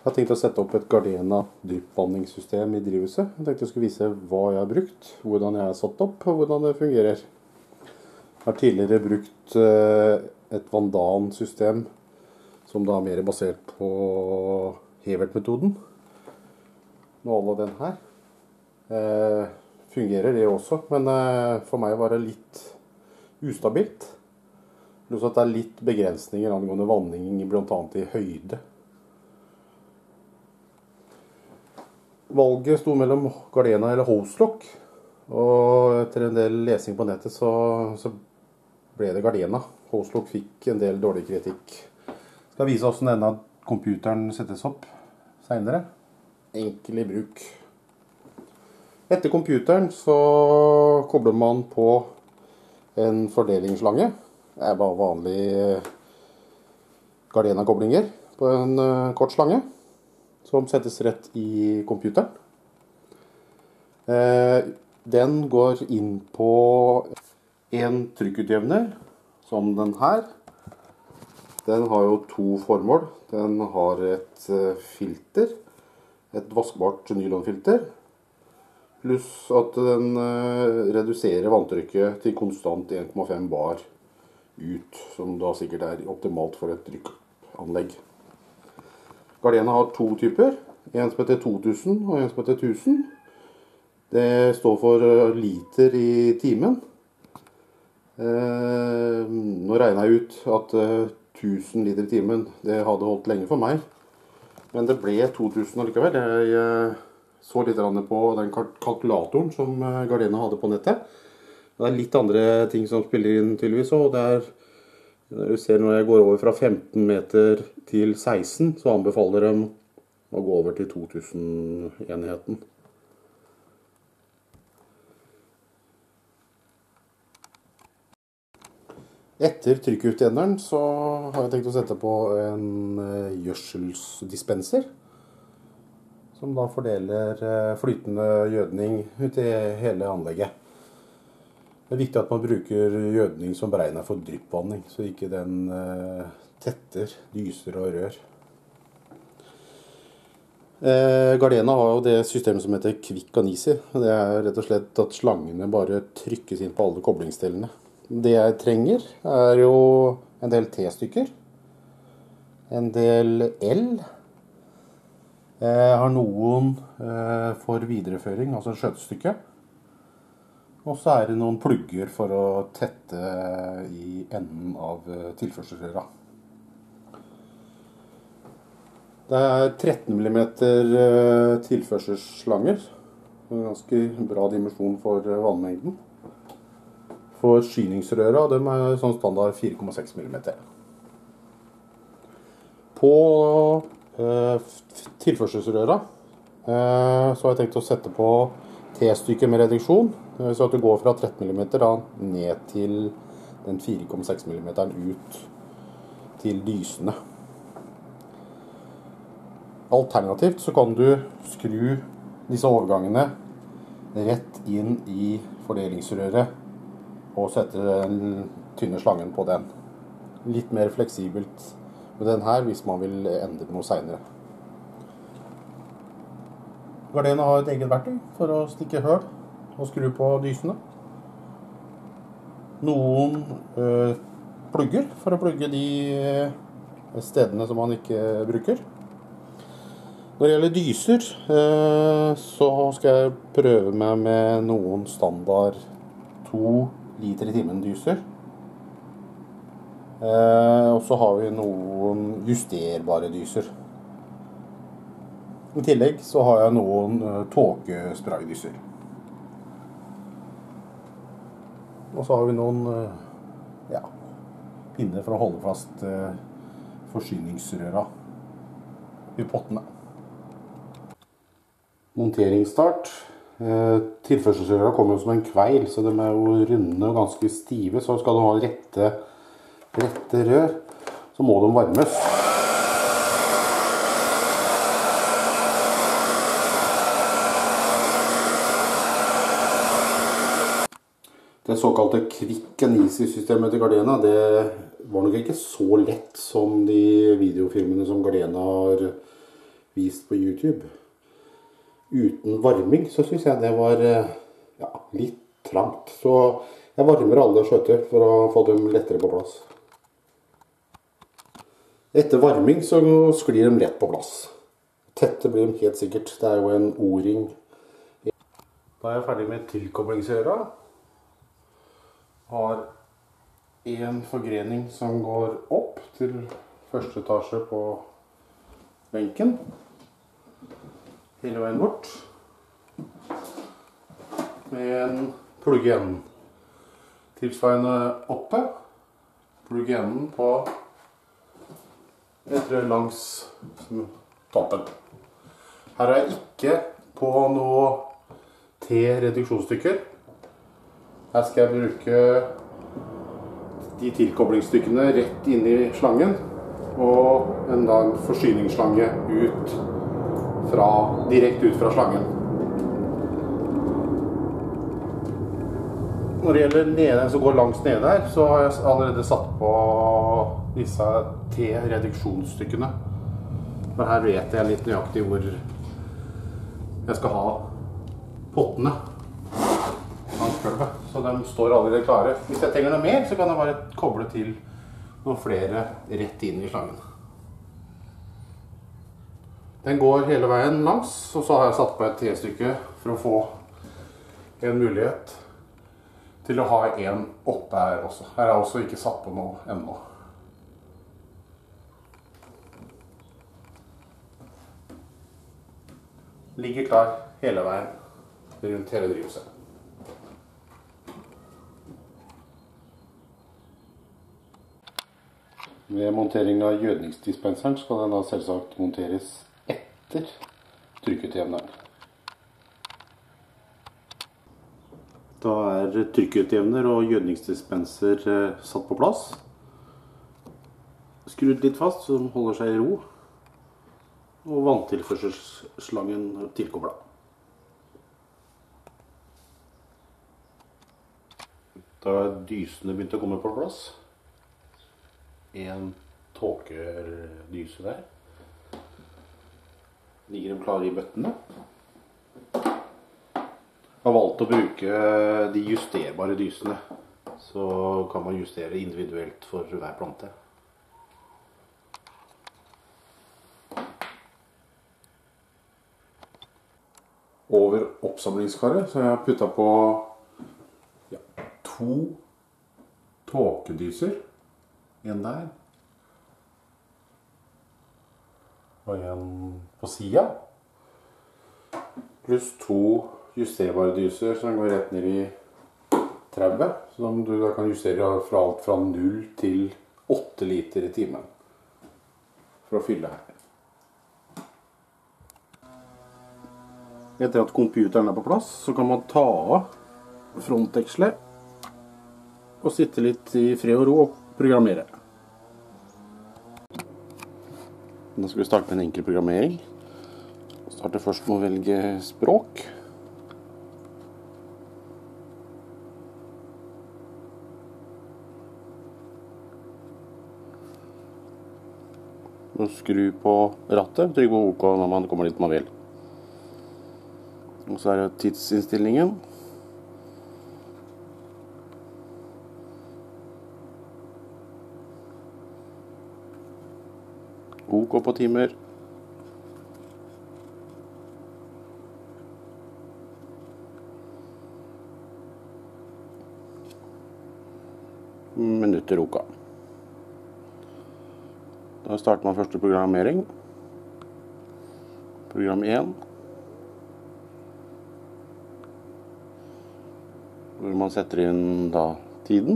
Jeg har tenkt å sette opp et Gardena dryppvanningssystem i drivhuset. Jeg tenkte jeg skulle vise hva jeg har brukt, hvordan jeg har satt opp, og hvordan det fungerer. Jeg har tidligere brukt et Vandan-system, som da er mer basert på Hevert-metoden. Nå holder den her. Fungerer det også, men for meg var det litt ustabilt. Pluss at det er litt begrensninger angående vanning, blant annet i høyde. Valget sto mellom Gardena eller Hoselock, og etter en del lesing på nettet så ble det Gardena. Hoselock fikk en del dårlig kritikk. Jeg skal vise hvordan denne computeren settes opp senere. Enkel i bruk. Etter computeren så kobler man på en fordelingsslange. Det er bare vanlige Gardena-koblinger på en kort slange, som settes rett i computeren. Den går inn på en trykkutjevner, som den her. Den har jo to formål. Den har et filter, et vaskbart nylonfilter, pluss at den reduserer vanntrykket til konstant 1,5 bar ut, som da sikkert er optimalt for et trykkanlegg. Gardena har to typer, en som heter 2000 og en som heter 1000. Det står for liter i timen. Nå regner jeg ut at 1000 liter i timen, det hadde holdt lenge for meg. Men det ble 2000 allikevel. Jeg så litt på den kalkulatoren som Gardena hadde på nettet. Det er litt andre ting som spiller inn tydeligvis, og det er, du ser når jeg går over fra 15 meter til 16, så anbefaler de å gå over til 2000-enheten. Etter trykkutjevneren så har jeg tenkt å sette på en gjødselsdispenser, som da fordeler flytende gjødning ut i hele anlegget. Det er viktig at man bruker gjødning som beregnet for dryppvanning, så ikke den tetter dyser og rør. Gardena har jo det systemet som heter Quick and Easy. Det er rett og slett at slangene bare trykkes inn på alle koblingsdelene. Det jeg trenger er jo en del T-stykker, en del L. Jeg har noen for videreføring, altså skjøtestykke. Og så er det noen plugger for å tette i enden av tilførselsrøra. Det er 13 mm tilførselsslanger. En ganske bra dimensjon for vannmengden. Forsyningsrøra, de er sånn standard 4,6 mm. På tilførselsrøra så har jeg tenkt å sette på T-stykker med reduksjon, så at du går fra 13 mm ned til den 4,6 mm ut til dysene. Alternativt så kan du skru disse overgangene rett inn i fordelingsrøret og sette den tynne slangen på den. Litt mer fleksibelt med den her hvis man vil endre noe senere. Gardena har et eget verktøy for å stikke høl og skru på dysene. Noen plugger for å plugge de stedene som man ikke bruker. Når det gjelder dyser, så skal jeg prøve meg med noen standard 2 liter i timen dyser. Og så har vi noen justerbare dyser. I tillegg så har jeg noen tåkespraydyser. Og så har vi noen pinner for å holde fast forsyningsrøra i pottene. Monteringsstart. Tilførselsrøra kommer jo som en kveil, så de er jo runde og ganske stive. Så skal du ha rette rør, så må de varmes. Det såkalte Quick and Easy-systemet til Gardena, det var nok ikke så lett som de videofilmene som Gardena har vist på YouTube. Uten varming så synes jeg det var ja, litt trangt. Så jeg varmer alle skjøter for å få dem lettere på plass. Etter varming så sklir de lett på plass. Tette blir de helt sikkert. Det er jo en O-ring. Da er jeg ferdig med tilkoblingsøra. Har en forgrening som går opp til første etasje på benken. Hele veien bort. Med en plugg i enden. Tilsvarende oppe. Plugg i enden på etter langs toppen. Her er jeg ikke på noe T-reduksjonsstykker. Her skal jeg bruke de tilkoblingsstykkene rett inn i slangen. Og en forsyningsslange direkte ut fra slangen. Når det gjelder nede, som går langs nede her, så har jeg allerede satt på disse T-reduksjonsstykkene. For her vet jeg litt nøyaktig hvor jeg skal ha pottene langs gulvet. Så de står allerede klare. Hvis jeg trenger noe mer, så kan jeg bare koble til noen flere rett inn i slangen. Den går hele veien langs, og så har jeg satt på et T-stykke for å få en mulighet til å ha en oppe her også. Her er jeg også ikke satt på noe ennå. Ligger klar hele veien rundt hele drivhuset. Ved montering av gjødningsdispenseren skal den da selvsagt monteres etter trykkutjevneren. Da er trykkutjevner og gjødningsdispenser satt på plass. Skrudd litt fast så den holder seg i ro. Og vanntilførselsslangen tilkoblet. Da er dysene begynt å komme på plass. En tåkerdyse der. Ligger de klare i bøttene. Jeg har valgt å bruke de justerbare dysene. Så kan man justere individuelt for hver plante. Over oppsamlingskaret så har jeg puttet på 2 tåkedyser. En der. Og en på siden. Pluss 2 justerbare dyser som går rett ned i trauet. Som du da kan justere fra alt fra 0 til 8 liter i timen. For å fylle her. Etter at computeren er på plass, så kan man ta av frontdekselet og sitte litt i fred og ro og programmere. Da skal vi starte med en enkel programmering. Starte først med å velge språk. Og skru på rattet, trykk på OK når man kommer dit man vil. Og så er det tidsinnstillingen. OK på timer. Minutter OK. Da starter man første programmering. Program 1. Hvor man setter inn da tiden.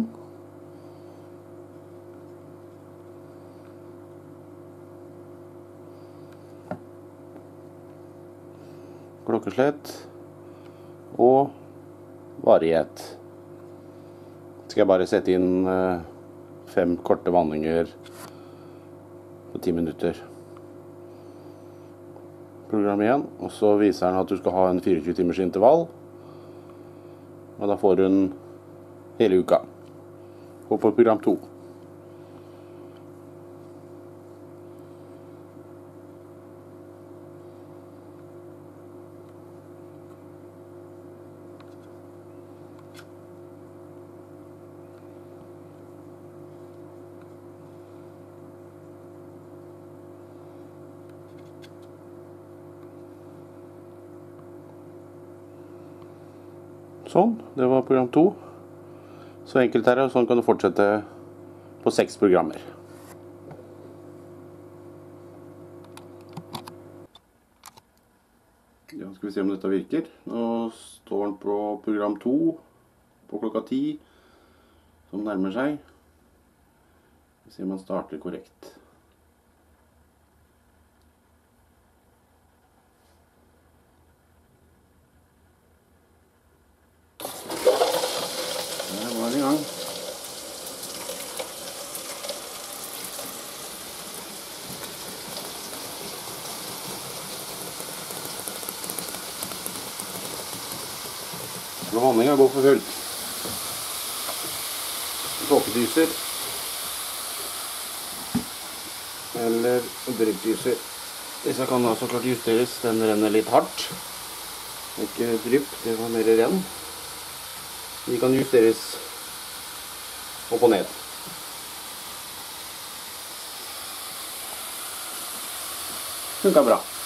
Klokkeslett og varighet. Skal jeg bare sette inn 5 korte vanninger på 10 minutter. Program 1, og så viser den at du skal ha en 24 timers intervall. Og da får hun hele uka. Gå på program 2. Sånn, det var program 2. Så enkelt er det, og sånn kan du fortsette på 6 programmer. Ja, skal vi se om dette virker. Nå står den på program 2 på klokka 10, som nærmer seg. Vi ser om den starter korrekt. Der var det i gang. Behandlingen går for fullt. Tåkedyser. Eller dryppdyser. Disse kan også klart justeres. Den renner litt hardt. Ikke drypp, det var mer renn. De kan justeres opp og ned. Funker bra.